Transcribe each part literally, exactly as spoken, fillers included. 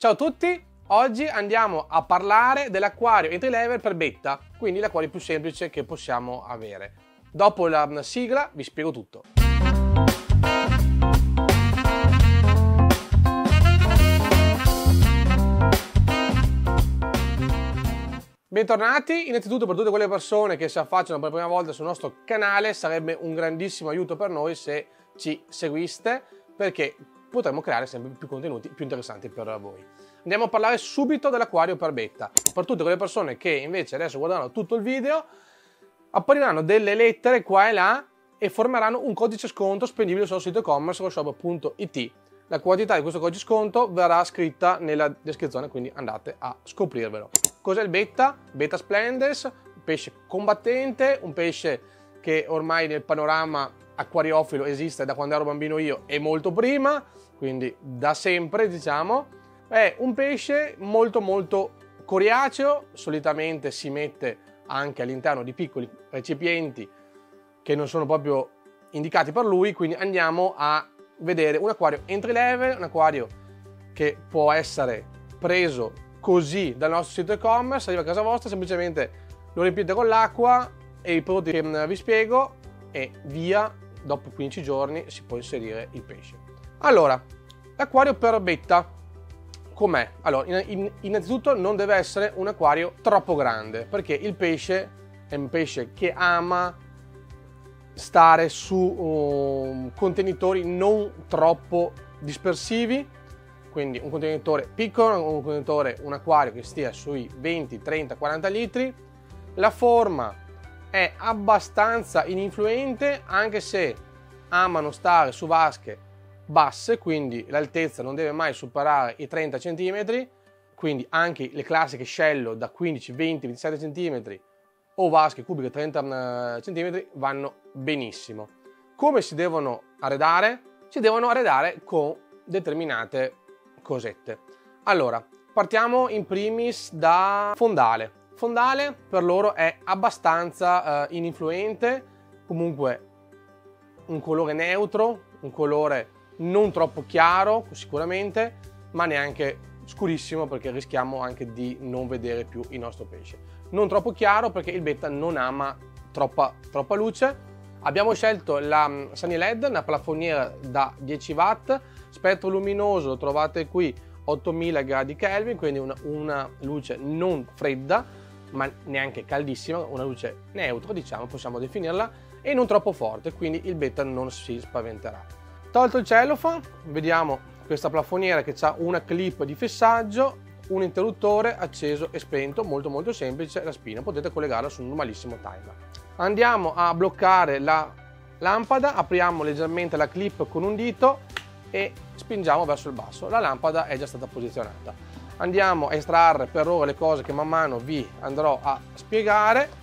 Ciao a tutti, oggi andiamo a parlare dell'acquario entry level per betta, quindi l'acquario più semplice che possiamo avere. Dopo la sigla vi spiego tutto. Bentornati, innanzitutto per tutte quelle persone che si affacciano per la prima volta sul nostro canale sarebbe un grandissimo aiuto per noi se ci seguiste, perché potremo creare sempre più contenuti più interessanti per voi. Andiamo a parlare subito dell'acquario per betta. Per tutte quelle persone che invece adesso guardano tutto il video, appariranno delle lettere qua e là e formeranno un codice sconto spendibile sul sito e-commerce workshop punto it. La quantità di questo codice sconto verrà scritta nella descrizione, quindi andate a scoprirvelo. Cos'è il betta? Betta splendens, un pesce combattente, un pesce che ormai nel panorama acquariofilo esiste da quando ero bambino io e molto prima, quindi da sempre diciamo. È un pesce molto molto coriaceo, solitamente si mette anche all'interno di piccoli recipienti che non sono proprio indicati per lui, quindi andiamo a vedere un acquario entry level, un acquario che può essere preso così dal nostro sito e-commerce, arriva a casa vostra, semplicemente lo riempite con l'acqua e i prodotti che vi spiego e via, dopo quindici giorni si può inserire il pesce. Allora, l'acquario per betta com'è? Allora, innanzitutto non deve essere un acquario troppo grande, perché il pesce è un pesce che ama stare su um, contenitori non troppo dispersivi, quindi un contenitore piccolo, un contenitore, un acquario che stia sui venti, trenta, quaranta litri. La forma è abbastanza ininfluente, anche se amano stare su vasche basse, quindi l'altezza non deve mai superare i trenta centimetri, quindi anche le classiche scello da quindici, venti, ventisette centimetri o vasche cubiche trenta centimetri vanno benissimo. Come si devono arredare? Si devono arredare con determinate cosette. Allora, partiamo in primis da fondale. Fondale per loro è abbastanza eh, ininfluente, comunque un colore neutro, un colore non troppo chiaro sicuramente, ma neanche scurissimo perché rischiamo anche di non vedere più il nostro pesce. Non troppo chiaro perché il betta non ama troppa, troppa luce. Abbiamo scelto la Sunny L E D, una plafoniera da dieci watt, spettro luminoso lo trovate qui ottomila gradi Kelvin, quindi una, una luce non fredda ma neanche caldissima, una luce neutra diciamo, possiamo definirla, e non troppo forte, quindi il betta non si spaventerà. Tolto il cellophane, vediamo questa plafoniera che ha una clip di fissaggio, un interruttore acceso e spento, molto molto semplice, la spina potete collegarla su un normalissimo timer. Andiamo a bloccare la lampada, apriamo leggermente la clip con un dito e spingiamo verso il basso, la lampada è già stata posizionata. Andiamo a estrarre per ora le cose che man mano vi andrò a spiegare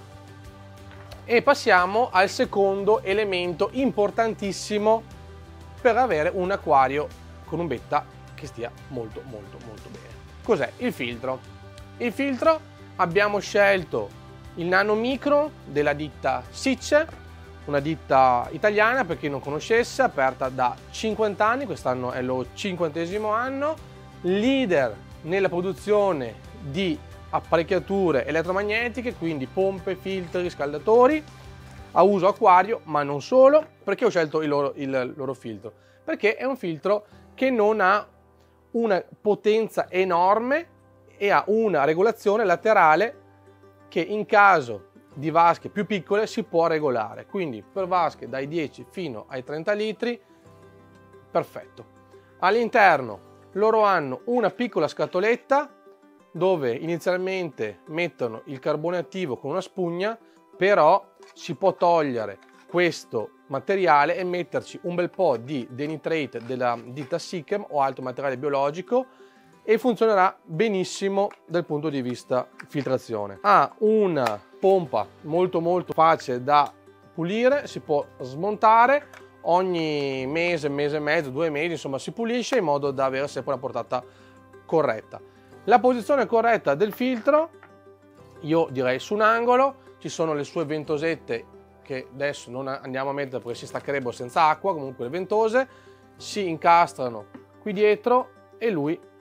e passiamo al secondo elemento importantissimo per avere un acquario con un betta che stia molto molto molto bene. Cos'è? Il filtro. Il filtro abbiamo scelto il Nano Micro della ditta Sicce, una ditta italiana per chi non conoscesse, aperta da cinquanta anni, quest'anno è lo cinquantesimo anno, leader nella produzione di apparecchiature elettromagnetiche, quindi pompe, filtri, riscaldatori a uso acquario, ma non solo. Perché ho scelto il loro, il loro filtro? Perché è un filtro che non ha una potenza enorme e ha una regolazione laterale che in caso di vasche più piccole si può regolare, quindi per vasche dai dieci fino ai trenta litri perfetto. All'interno loro hanno una piccola scatoletta dove inizialmente mettono il carbone attivo con una spugna, però si può togliere questo materiale e metterci un bel po' di denitrate della ditta Sickem o altro materiale biologico e funzionerà benissimo dal punto di vista filtrazione. Ha una pompa molto molto facile da pulire, si può smontare ogni mese, mese e mezzo, due mesi, insomma si pulisce in modo da avere sempre una portata corretta. La posizione corretta del filtro, io direi su un angolo, ci sono le sue ventosette che adesso non andiamo a mettere perché si staccherebbero senza acqua, comunque le ventose si incastrano qui dietro e lui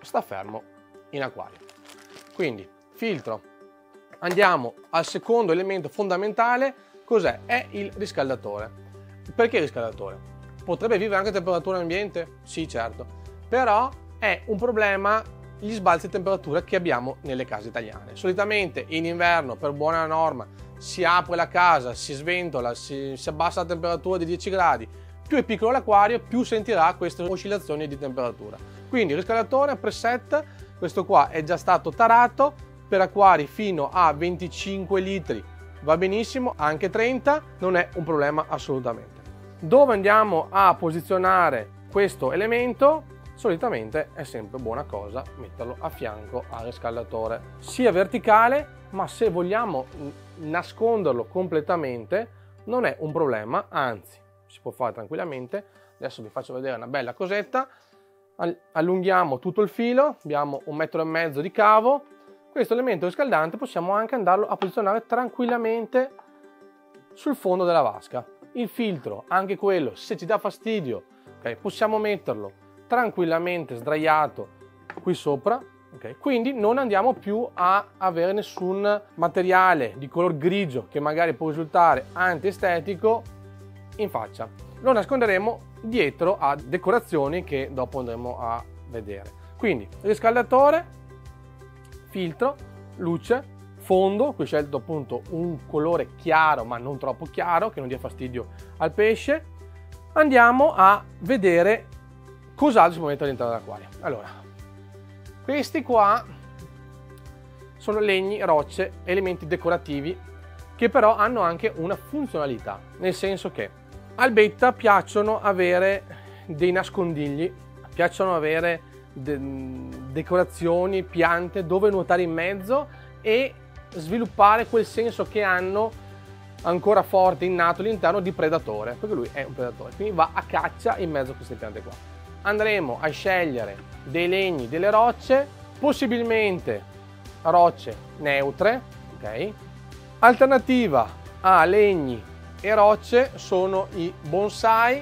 sta fermo in acquario. Quindi filtro, andiamo al secondo elemento fondamentale. Cos'è? È il riscaldatore. Perché il riscaldatore? Potrebbe vivere anche a temperatura ambiente? Sì, certo, però è un problema gli sbalzi di temperatura che abbiamo nelle case italiane. Solitamente in inverno, per buona norma, si apre la casa, si sventola, si, si abbassa la temperatura di dieci gradi, più è piccolo l'acquario, più sentirà queste oscillazioni di temperatura. Quindi il riscaldatore preset, questo qua è già stato tarato per acquari fino a venticinque litri, va benissimo, anche trenta non è un problema assolutamente. Dove andiamo a posizionare questo elemento? Solitamente è sempre buona cosa metterlo a fianco al riscaldatore, sia verticale, ma se vogliamo nasconderlo completamente non è un problema, anzi si può fare tranquillamente. Adesso vi faccio vedere una bella cosetta. Allunghiamo tutto il filo, abbiamo un metro e mezzo di cavo. Questo elemento riscaldante possiamo anche andarlo a posizionare tranquillamente sul fondo della vasca. Il filtro, anche quello, se ci dà fastidio, okay, possiamo metterlo tranquillamente sdraiato qui sopra, okay? Quindi non andiamo più a avere nessun materiale di color grigio che magari può risultare antiestetico in faccia. Lo nasconderemo dietro a decorazioni che dopo andremo a vedere. Quindi riscaldatore, filtro, luce, fondo, qui ho scelto appunto un colore chiaro ma non troppo chiaro che non dia fastidio al pesce. Andiamo a vedere cos'altro si può mettere all'interno dell'acquario. Allora, questi qua sono legni, rocce, elementi decorativi che però hanno anche una funzionalità, nel senso che al betta piacciono avere dei nascondigli, piacciono avere de decorazioni, piante dove nuotare in mezzo e sviluppare quel senso che hanno ancora forte, innato all'interno di predatore, perché lui è un predatore, quindi va a caccia in mezzo a queste piante qua. Andremo a scegliere dei legni, delle rocce, possibilmente rocce neutre, ok? Alternativa a legni e rocce sono i bonsai,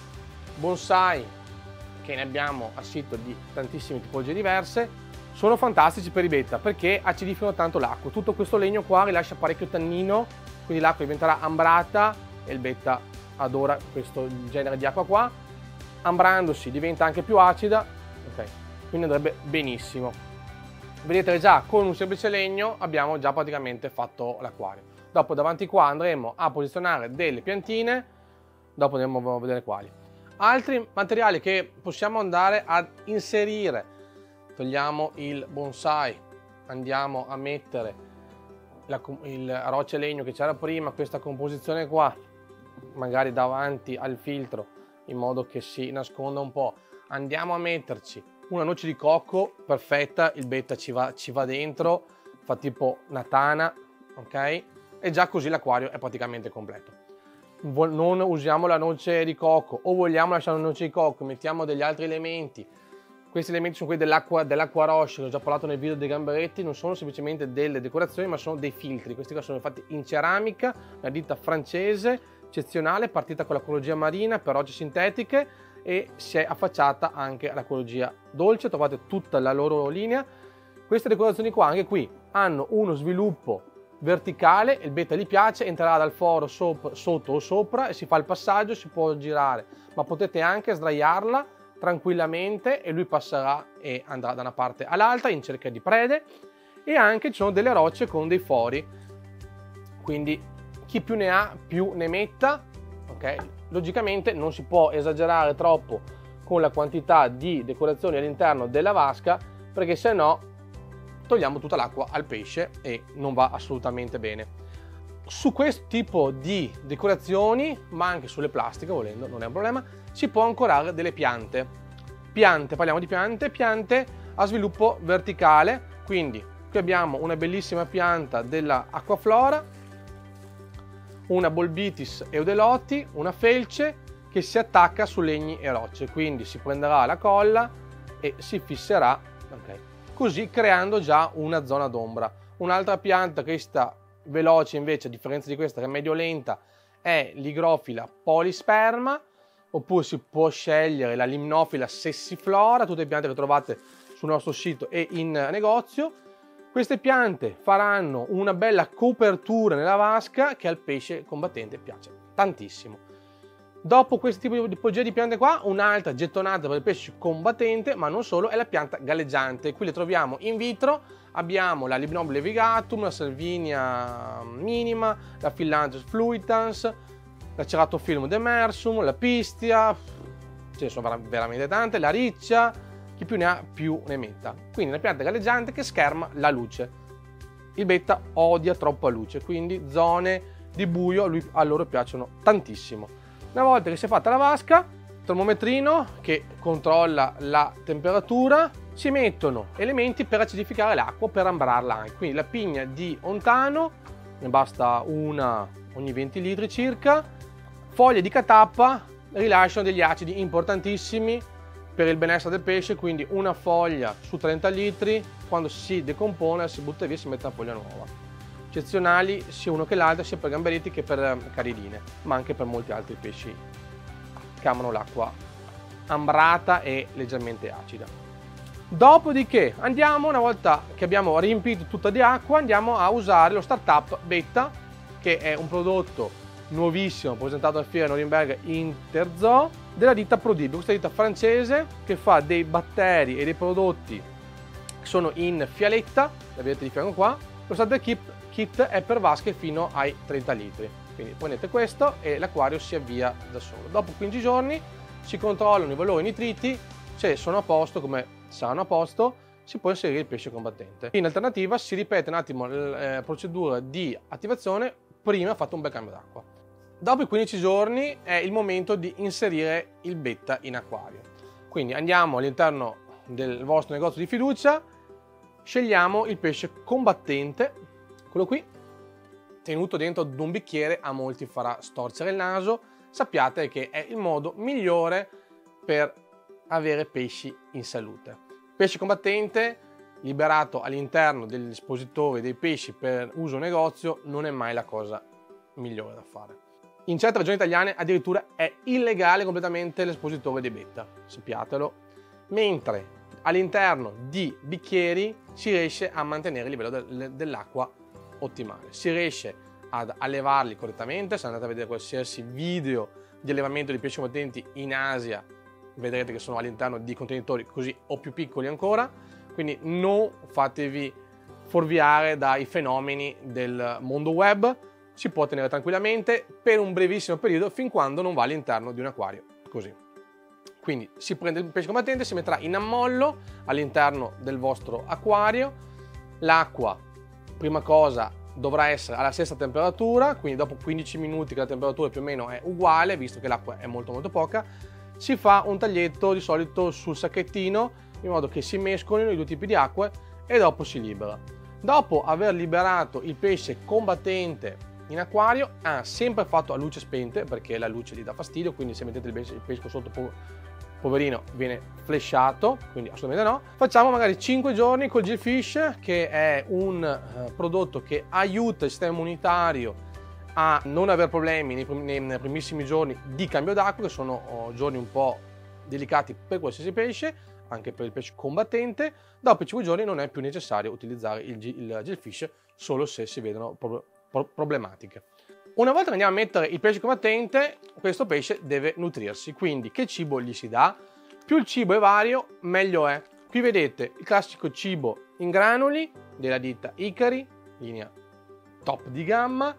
bonsai che ne abbiamo a sito di tantissime tipologie diverse, sono fantastici per i betta perché acidificano tanto l'acqua. Tutto questo legno qua rilascia parecchio tannino, quindi l'acqua diventerà ambrata e il betta adora questo genere di acqua qua. Ambrandosi diventa anche più acida, ok, quindi andrebbe benissimo. Vedete già con un semplice legno abbiamo già praticamente fatto l'acquario. Dopo davanti qua andremo a posizionare delle piantine, dopo andremo a vedere quali. Altri materiali che possiamo andare ad inserire, togliamo il bonsai, andiamo a mettere la, il roccia e legno che c'era prima, questa composizione qua, magari davanti al filtro, in modo che si nasconda un po'. Andiamo a metterci una noce di cocco perfetta, il betta ci va, ci va dentro, fa tipo una tana, ok? E già così l'acquario è praticamente completo. Non usiamo la noce di cocco o vogliamo lasciare una noce di cocco, mettiamo degli altri elementi. Questi elementi sono quelli dell'acqua dell'acqua roscia, ho già parlato nel video dei gamberetti, non sono semplicemente delle decorazioni ma sono dei filtri. Questi qua sono fatti in ceramica, una ditta francese eccezionale, partita con l'ecologia marina per rocce sintetiche e si è affacciata anche all'ecologia dolce, trovate tutta la loro linea. Queste decorazioni qua anche qui hanno uno sviluppo verticale, il betta gli piace, entrerà dal foro sopra, sotto o sopra e si fa il passaggio, si può girare, ma potete anche sdraiarla tranquillamente e lui passerà e andrà da una parte all'altra in cerca di prede. E anche ci sono delle rocce con dei fori, quindi chi più ne ha più ne metta, ok? Logicamente non si può esagerare troppo con la quantità di decorazioni all'interno della vasca perché se no togliamo tutta l'acqua al pesce e non va assolutamente bene. Su questo tipo di decorazioni, ma anche sulle plastiche volendo, non è un problema, si può ancorare delle piante. Piante, parliamo di piante, piante a sviluppo verticale, quindi qui abbiamo una bellissima pianta della Aquaflora, una Bolbitis eudeloti, una felce che si attacca su legni e rocce, quindi si prenderà la colla e si fisserà, okay, così creando già una zona d'ombra. Un'altra pianta, questa veloce invece, a differenza di questa che è medio lenta, è l'igrofila polisperma, oppure si può scegliere la limnofila sessiflora, tutte piante che trovate sul nostro sito e in negozio. Queste piante faranno una bella copertura nella vasca che al pesce combattente piace tantissimo. Dopo questo tipo di tipologia di piante qua, un'altra gettonata per il pesce combattente, ma non solo, è la pianta galleggiante. Qui le troviamo in vitro, abbiamo la Libnobile levigatum, la Salvinia minima, la Phyllanthus fluitans, la Ceratophyllum demersum, la Pistia, ce ne sono veramente tante, la Riccia, chi più ne ha più ne metta. Quindi una pianta galleggiante che scherma la luce. Il betta odia troppa luce, quindi zone di buio lui, a loro piacciono tantissimo. Una volta che si è fatta la vasca, termometrino che controlla la temperatura, si mettono elementi per acidificare l'acqua, per ambrarla anche. Quindi la pigna di ontano, ne basta una ogni venti litri circa, foglie di catappa rilasciano degli acidi importantissimi per il benessere del pesce, quindi una foglia su trenta litri, quando si decompone, si butta via e si mette una foglia nuova. Eccezionali sia uno che l'altro, sia per gamberetti che per caridine, ma anche per molti altri pesci che amano l'acqua ambrata e leggermente acida. Dopodiché andiamo, una volta che abbiamo riempito tutta di acqua, andiamo a usare lo startup Betta, che è un prodotto nuovissimo presentato al Fiera Norimberga Interzoo della ditta Prodibio, questa ditta francese che fa dei batteri e dei prodotti che sono in fialetta, la vedete di fianco qua. Lo starter kit kit è per vasche fino ai trenta litri, quindi prendete questo e l'acquario si avvia da solo. Dopo quindici giorni si controllano i valori nitriti, se sono a posto, come saranno a posto, si può inserire il pesce combattente. In alternativa si ripete un attimo la eh, procedura di attivazione prima fatto un bel cambio d'acqua. Dopo i quindici giorni è il momento di inserire il betta in acquario, quindi andiamo all'interno del vostro negozio di fiducia, scegliamo il pesce combattente, quello qui, tenuto dentro ad un bicchiere, a molti farà storcere il naso. Sappiate che è il modo migliore per avere pesci in salute. Pesce combattente liberato all'interno degli espositori dei pesci per uso negozio non è mai la cosa migliore da fare. In certe regioni italiane addirittura è illegale completamente l'espositore dei betta, sappiatelo, mentre all'interno di bicchieri si riesce a mantenere il livello del, dell'acqua ottimale, si riesce ad allevarli correttamente. Se andate a vedere qualsiasi video di allevamento di pesci combattenti in Asia vedrete che sono all'interno di contenitori così o più piccoli ancora, quindi non fatevi fuorviare dai fenomeni del mondo web, si può tenere tranquillamente per un brevissimo periodo fin quando non va all'interno di un acquario così. Quindi si prende il pesce combattente, si metterà in ammollo all'interno del vostro acquario, l'acqua prima cosa dovrà essere alla stessa temperatura, quindi dopo quindici minuti che la temperatura più o meno è uguale, visto che l'acqua è molto molto poca, si fa un taglietto di solito sul sacchettino in modo che si mescolino i due tipi di acque e dopo si libera. Dopo aver liberato il pesce combattente in acquario, ah, sempre fatto a luce spente perché la luce gli dà fastidio, quindi se mettete il pesce, il pesce sotto poverino viene flashato, quindi assolutamente no. Facciamo magari cinque giorni col Gillfish, che è un uh, prodotto che aiuta il sistema immunitario a non avere problemi nei, prim nei primissimi giorni di cambio d'acqua, che sono oh, giorni un po' delicati per qualsiasi pesce, anche per il pesce combattente. Dopo i cinque giorni non è più necessario utilizzare il, il Gillfish, solo se si vedono pro pro problematiche. Una volta che andiamo a mettere il pesce combattente, questo pesce deve nutrirsi, quindi che cibo gli si dà? Più il cibo è vario, meglio è. Qui vedete il classico cibo in granuli della ditta Icari, linea top di gamma,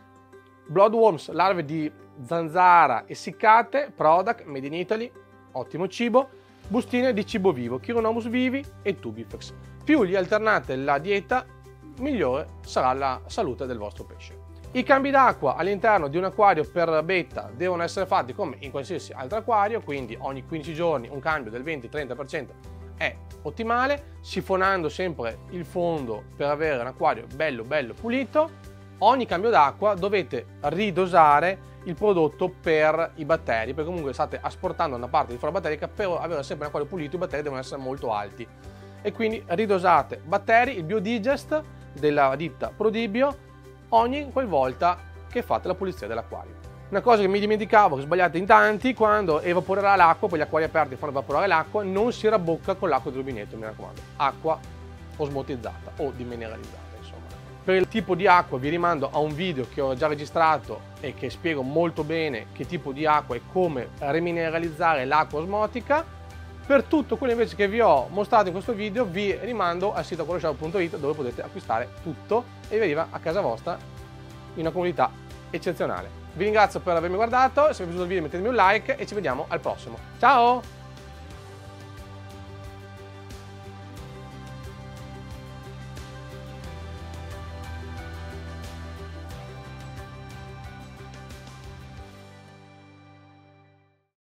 bloodworms, larve di zanzara essiccate, product made in Italy, ottimo cibo, bustine di cibo vivo, Chironomus vivi e Tubifex. Più gli alternate la dieta, migliore sarà la salute del vostro pesce. I cambi d'acqua all'interno di un acquario per betta devono essere fatti come in qualsiasi altro acquario, quindi ogni quindici giorni un cambio del venti trenta per cento è ottimale, sifonando sempre il fondo per avere un acquario bello bello pulito. Ogni cambio d'acqua dovete ridosare il prodotto per i batteri, perché comunque state asportando una parte di flora batterica. Per avere sempre un acquario pulito i batteri devono essere molto alti e quindi ridosate batteri, il Biodigest della ditta Prodibio ogni qualvolta che fate la pulizia dell'acquario. Una cosa che mi dimenticavo, che sbagliate in tanti, quando evaporerà l'acqua, poi gli acquari aperti fanno evaporare l'acqua, non si rabocca con l'acqua del rubinetto, mi raccomando. Acqua osmotizzata o demineralizzata, insomma. Per il tipo di acqua vi rimando a un video che ho già registrato e che spiego molto bene che tipo di acqua e come remineralizzare l'acqua osmotica. Per tutto quello invece che vi ho mostrato in questo video vi rimando al sito aquaroshop punto it, dove potete acquistare tutto e vi arriva a casa vostra in una comodità eccezionale. Vi ringrazio per avermi guardato, se vi è piaciuto il video mettetemi un like e ci vediamo al prossimo. Ciao!